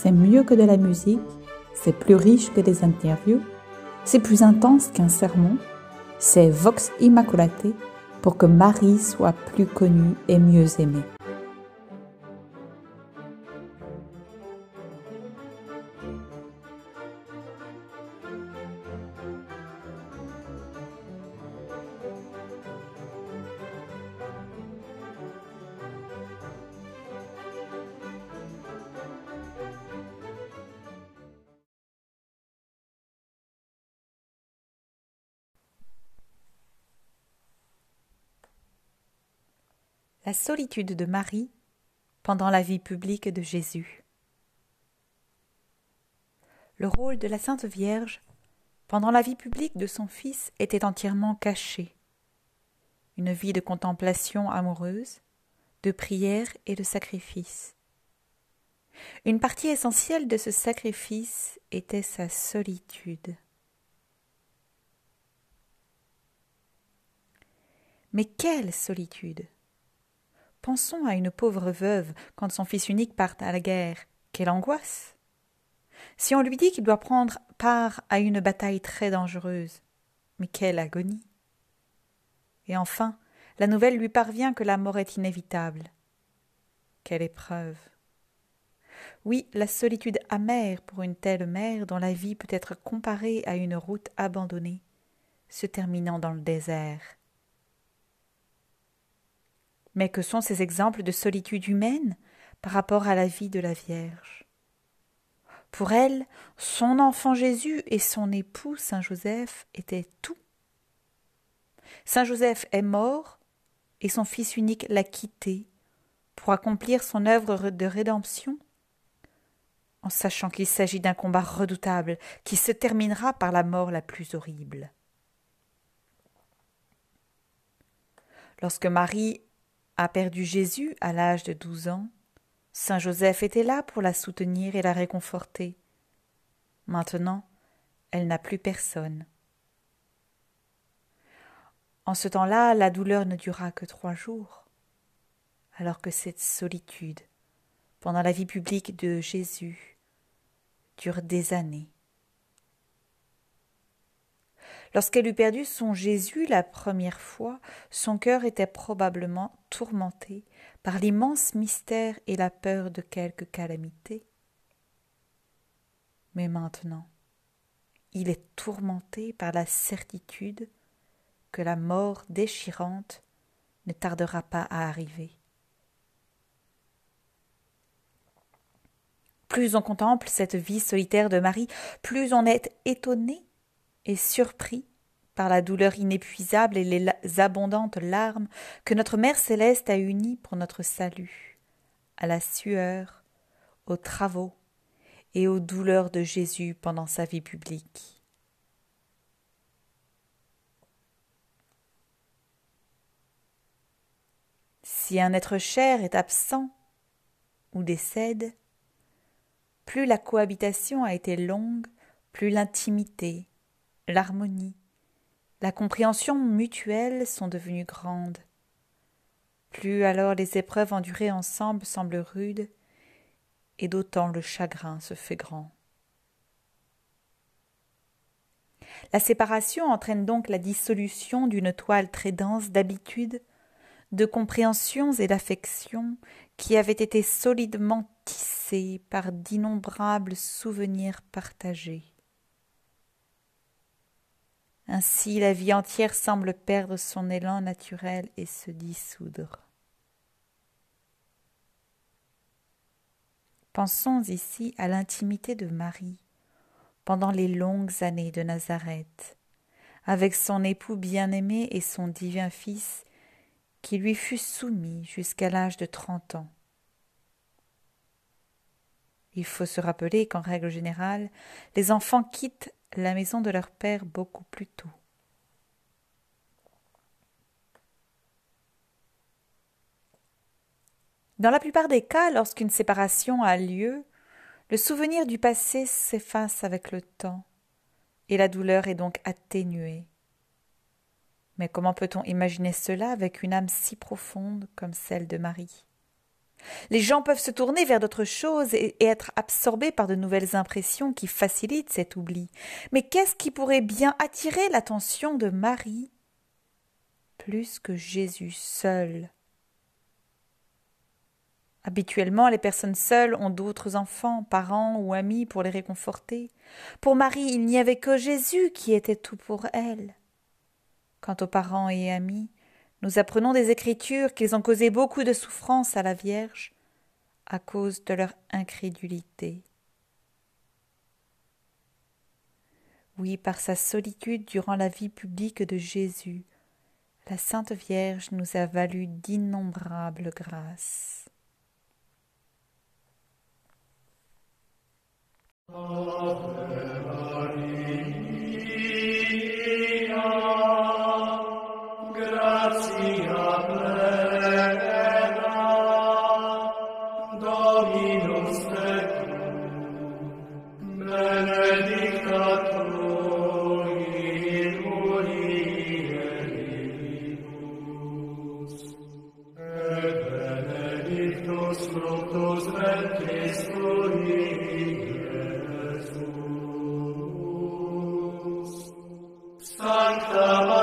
c'est mieux que de la musique, c'est plus riche que des interviews, c'est plus intense qu'un sermon, c'est Vox Immaculate pour que Marie soit plus connue et mieux aimée. La solitude de Marie pendant la vie publique de Jésus. Le rôle de la Sainte Vierge pendant la vie publique de son Fils était entièrement caché. Une vie de contemplation amoureuse, de prière et de sacrifice. Une partie essentielle de ce sacrifice était sa solitude. Mais quelle solitude! Pensons à une pauvre veuve quand son fils unique part à la guerre. Quelle angoisse! Si on lui dit qu'il doit prendre part à une bataille très dangereuse, mais quelle agonie! Et enfin, la nouvelle lui parvient que la mort est inévitable. Quelle épreuve! Oui, la solitude amère pour une telle mère dont la vie peut être comparée à une route abandonnée, se terminant dans le désert. Mais que sont ces exemples de solitude humaine par rapport à la vie de la Vierge? Pour elle, son enfant Jésus et son époux Saint Joseph étaient tout. Saint Joseph est mort et son fils unique l'a quitté pour accomplir son œuvre de rédemption, en sachant qu'il s'agit d'un combat redoutable qui se terminera par la mort la plus horrible. Lorsque Marie a perdu Jésus à l'âge de 12 ans, Saint Joseph était là pour la soutenir et la réconforter. Maintenant, elle n'a plus personne. En ce temps-là, la douleur ne dura que 3 jours, alors que cette solitude, pendant la vie publique de Jésus, dure des années. Lorsqu'elle eut perdu son Jésus la première fois, son cœur était probablement tourmenté par l'immense mystère et la peur de quelque calamité. Mais maintenant, il est tourmenté par la certitude que la mort déchirante ne tardera pas à arriver. Plus on contemple cette vie solitaire de Marie, plus on est étonné et surpris par la douleur inépuisable et les abondantes larmes que notre Mère Céleste a unies pour notre salut, à la sueur, aux travaux et aux douleurs de Jésus pendant sa vie publique. Si un être cher est absent ou décède, plus la cohabitation a été longue, plus l'intimité, l'harmonie, la compréhension mutuelle sont devenues grandes. Plus alors les épreuves endurées ensemble semblent rudes, et d'autant le chagrin se fait grand. La séparation entraîne donc la dissolution d'une toile très dense d'habitudes, de compréhensions et d'affections qui avaient été solidement tissées par d'innombrables souvenirs partagés. Ainsi, la vie entière semble perdre son élan naturel et se dissoudre. Pensons ici à l'intimité de Marie pendant les longues années de Nazareth, avec son époux bien-aimé et son divin Fils qui lui fut soumis jusqu'à l'âge de 30 ans. Il faut se rappeler qu'en règle générale, les enfants quittent la maison de leur père beaucoup plus tôt. Dans la plupart des cas, lorsqu'une séparation a lieu, le souvenir du passé s'efface avec le temps et la douleur est donc atténuée. Mais comment peut-on imaginer cela avec une âme si profonde comme celle de Marie? Les gens peuvent se tourner vers d'autres choses et être absorbés par de nouvelles impressions qui facilitent cet oubli. Mais qu'est-ce qui pourrait bien attirer l'attention de Marie plus que Jésus seul? Habituellement, les personnes seules ont d'autres enfants, parents ou amis pour les réconforter. Pour Marie, il n'y avait que Jésus qui était tout pour elle. Quant aux parents et amis, nous apprenons des Écritures qu'ils ont causé beaucoup de souffrance à la Vierge à cause de leur incrédulité. Oui, par sa solitude durant la vie publique de Jésus, la Sainte Vierge nous a valu d'innombrables grâces. Fructus ventris tui, Iesus. Sancta